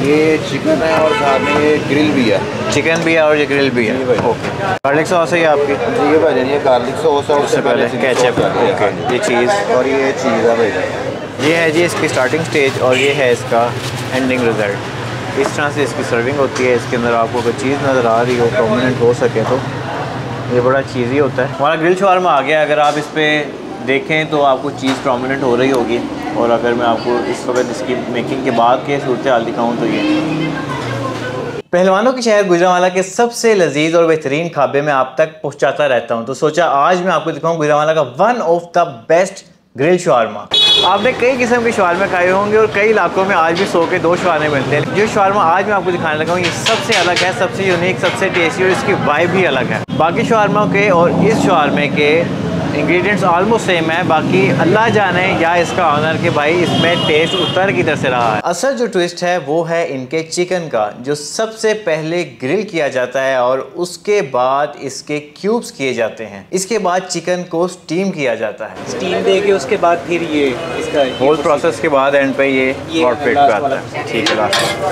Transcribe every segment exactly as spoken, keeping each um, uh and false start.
ये चिकन है और साथ में ये ग्रिल भी है। चिकन भी है और ये ग्रिल भी है। ओके। गार्लिक सॉस है ये आपकी? जी ये भाई ये गार्लिक सॉस है, उससे पहले केचप। ओके। ये चीज़ और ये चीज़ है भाई। ये है जी इसकी स्टार्टिंग स्टेज और ये है इसका एंडिंग रिज़ल्ट। इस तरह से इसकी सर्विंग होती है। इसके अंदर आपको कोई चीज़ नज़र आ रही हो, प्रोमिनेंट हो सके तो ये बड़ा चीज़ी होता है। हमारा ग्रिल शवारमा आ गया। अगर आप इस पर देखें तो आपको चीज़ प्रोमिनेंट हो रही होगी। और अगर मैं आपको इस वक्त इसकी मेकिंग के बाद के सूरत हाल दिखाऊँ तो ये पहलवानों के शहर गुजरांवाला के सबसे लजीज और बेहतरीन खाबे में आप तक पहुंचाता रहता हूं। तो सोचा आज मैं आपको दिखाऊं गुजरांवाला का one of the best grill shawarma. आपने कई किस्म के शवारमे खाए होंगे और कई इलाकों में आज भी सौ के दो शवारमे मिलते हैं। जो शवारमा आज मैं आपको दिखाने लगा हूँ ये सबसे अलग है, सबसे यूनिक, सबसे टेस्टी और इसकी वाइब भी अलग है। बाकी शवारमों के और इस शवारमे के इंग्रेडिएंट्स ऑलमोस्ट सेम है। बाकी अल्लाह जाने या इसका ऑनर कि भाई इसमें टेस्ट उतर की तरह से रहा है। असल जो ट्विस्ट है वो है इनके चिकन का, जो सबसे पहले ग्रिल किया जाता है और उसके बाद इसके क्यूब्स किए जाते हैं। इसके बाद चिकन को स्टीम किया जाता है। स्टीम दे के उसके बाद फिर ये इसका होल प्रोसेस के बाद एंड पे ये हॉट प्लेट पे आता है। ठीक है।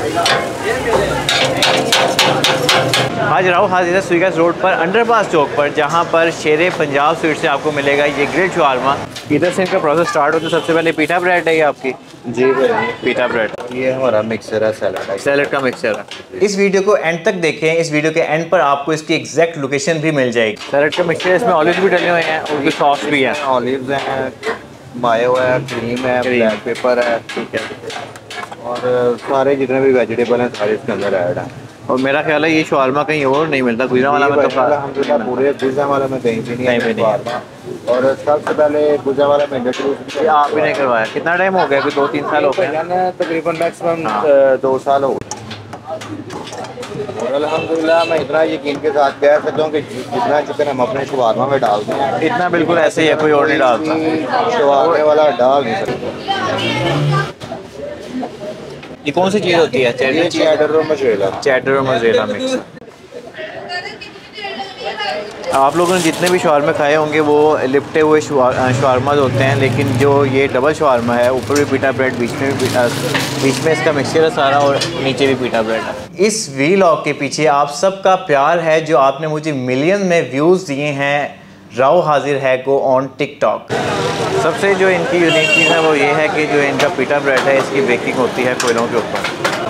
आज राव हाजिर है स्वीगस रोड पर अंडरपास चौक पर, जहाँ पर शेरे पंजाब स्वीट से आपको मिलेगा ये ग्रिल शवारमा। इधर से इनका प्रोसेस स्टार्ट होता है। सबसे पहले पीठा ब्रेड है ये आपकी? जी भाई पीठा ब्रेड। ये हमारा मिक्सर है, सैलड है। सैलड का मिक्सर है। इस वीडियो को एंड तक देखें। इस वीडियो के एंड पर आपको इसकी एग्जैक्ट लोकेशन भी मिल जाएगी। सैलड का मिक्सर, इसमें ऑलिव्स भी डले हुए हैं और सॉस भी है। ऑलिव्स हैं, मायो है, क्रीम है, ब्लैक पेपर है। ठीक है। और सारे जितने भी वेजिटेबल हैं सारे इसके अंदर ऐड हैं। और मेरा ख्याल है ये शवारमा कहीं और नहीं मिलता, गुजरांवाला में तो अल्हम्दुलिल्लाह पूरे गुजरांवाला में कहीं भी नहीं है शवारमा। और सबसे पहले गुजरांवाला में इंट्रोड्यूस आप भी नहीं करवाया। कितना टाइम हो गया? कोई दो तीन साल हो गए तकरीबन, मैक्सिमम दो साल हो गए। और अल्हम्दुलिल्लाह मैं इतना यकीन के साथ कह सकता हूँ कि जितना चिकन हम अपने शवारमा में डालते हैं इतना बिल्कुल ऐसे ही है, कोई और नहीं डालता। शवारमे वाला डाल नहीं सकता। ये कौन सी चीज़ होती है? चेडर चेडर और मोज़रेला। चेडर और मोज़रेला मिक्स। आप लोगों ने जितने भी शवारमे खाए होंगे वो लिपटे हुए शवारमाज होते हैं, लेकिन जो ये डबल शवारमा है, ऊपर भी पीठा ब्रेड, बीच में भी बीच में इसका मिक्सचर है सारा और नीचे भी पीठा ब्रेड है। इस वीलॉग के पीछे आप सबका प्यार है जो आपने मुझे मिलियन में व्यूज़ दिए हैं राव हाजिर है को ऑन टिकटॉक। सबसे जो इनकी यूनिक चीज़ है वो ये है कि जो इनका पीठा ब्रेड है इसकी बेकिंग होती है कोयलों के ऊपर।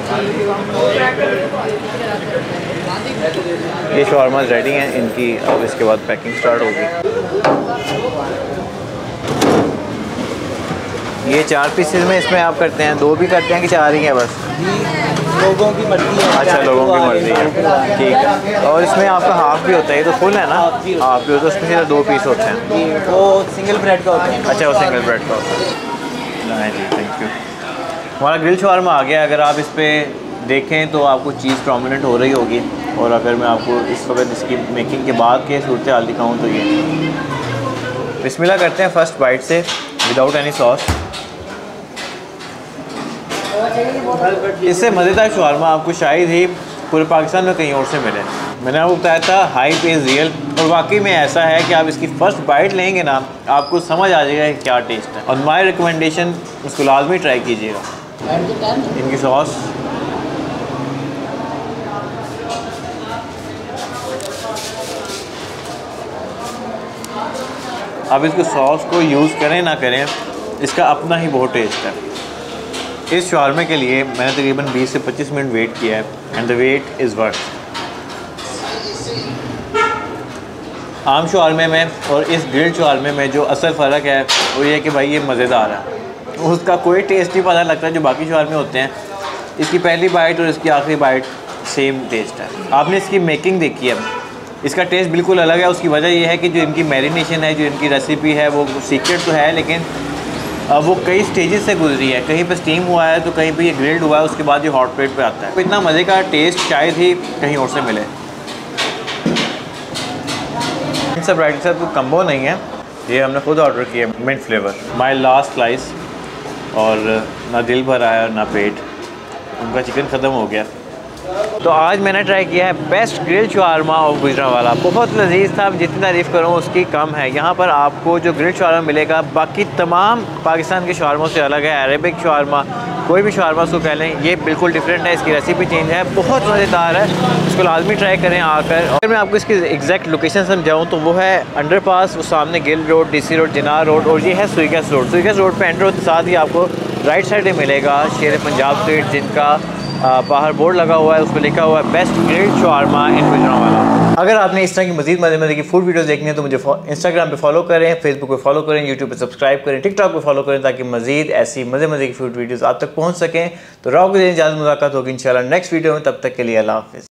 ये शवारमाज रेडी हैं इनकी। अब इसके बाद पैकिंग स्टार्ट होगी। ये चार पीसेस में इसमें आप करते हैं? दो भी करते हैं कि चार ही हैं बस? लोगों की मर्जी है। अच्छा, लोगों की मर्जी है। ठीक है। और इसमें आपका हाफ भी होता है? ये तो फुल है ना? हाफ भी होता है। उसमें सिर्फ दो पीस होते हैं? वो सिंगल ब्रेड का होता है। अच्छा, वो सिंगल ब्रेड का होता है। जी, थैंक यू। हमारा ग्रिल शवारमा आ गया। अगर आप इस पर देखें तो आपको चीज़ प्रोमिनेंट हो रही होगी। और अगर मैं आपको इस वक्त इसकी मेकिंग के बाद के सूरत हाल दिखाऊँ तो ये बिस्मिल्लाह करते हैं फर्स्ट बाइट से विदाउट एनी सॉस। इससे मज़ेदार शवारमा आपको शायद ही पूरे पाकिस्तान में कहीं और से मिले। मैंने आपको बताया था हाइप इज़ रियल, और वाकई में ऐसा है कि आप इसकी फ़र्स्ट बाइट लेंगे ना आपको समझ आ जाएगा कि क्या टेस्ट है। और माय रिकमेंडेशन इसको लाजमी ट्राई कीजिएगा। इनकी सॉस अब इसको सॉस को यूज़ करें ना करें इसका अपना ही बहुत टेस्ट है। इस शवारमे के लिए मैंने तकरीबन बीस से पच्चीस मिनट वेट किया है and the wait is worth. आम शवारमे में और इस ग्रिल्ड शवारमे में जो असल फ़र्क है वो ये है कि भाई ये मज़ेदार है, उसका कोई टेस्ट नहीं पता लगता जो बाकी शवारमे होते हैं। इसकी पहली बाइट और इसकी आखिरी बाइट सेम टेस्ट है। आपने इसकी मेकिंग देखी है, इसका टेस्ट बिल्कुल अलग है। उसकी वजह यह है कि जो इनकी मैरिनेशन है, जो इनकी रेसिपी है वो सीक्रेट तो है, लेकिन वो कई स्टेजेस से गुजरी है। कहीं पे स्टीम हुआ है तो कहीं पे ये ग्रिल्ड हुआ है, उसके बाद ये हॉट प्लेट पे आता है। तो इतना मज़े का टेस्ट शायद ही कहीं और से मिले। इन सब राइट के साथ कोई कम्बो नहीं है, ये हमने खुद ऑर्डर किया mint flavour. My last slice, और ना दिल भरा है और ना पेट। उनका चिकन ख़त्म हो गया। तो आज मैंने ट्राई किया है best grill shawarma of Gujranwala. बहुत लजीज था, जितनी तारीफ़ करूँ उसकी कम है। यहाँ पर आपको जो ग्रिल शवारमा मिलेगा बाकी तमाम पाकिस्तान के शवारमों से अलग है। अरेबिक शवारमा, कोई भी शवारमा उसको कह लें, ये बिल्कुल डिफरेंट है। इसकी रेसिपी चेंज है, बहुत मज़ेदार है। इसको लाजमी ट्राई करें आकर। अगर मैं आपको इसकी एग्जैक्ट लोकेशन समझाऊँ तो वो है अंडर पास, वो सामने गिल रोड, डीसी रोड, जिनार रोड, और ये है सुईगस रोड। सुईगस रोड पर एंटर होते साथ ही आपको राइट साइड में मिलेगा शेर पंजाब स्ट्रीट, जिनका बाहर बोर्ड लगा हुआ है, उस पर लिखा हुआ है best grill shawarma in Gujranwala. अगर आपने इस तरह की मज़ीद मज़े मज़े की फूड वीडियोस देखनी है तो मुझे इंस्टाग्राम पे फॉलो करें, फेसबुक पे फॉलो करें, यूट्यूब पे सब्सक्राइब करें, टिकटॉक पे फॉलो करें, ताकि मज़ीद ऐसी मज़े मज़े की फूड वीडियोस आप तक पहुँच सकें। तो रॉक इजाज़त मुलाकात होगी इंशाल्लाह नेक्स्ट वीडियो में। तब तक के लिए अल्लाह हाफ़िज़।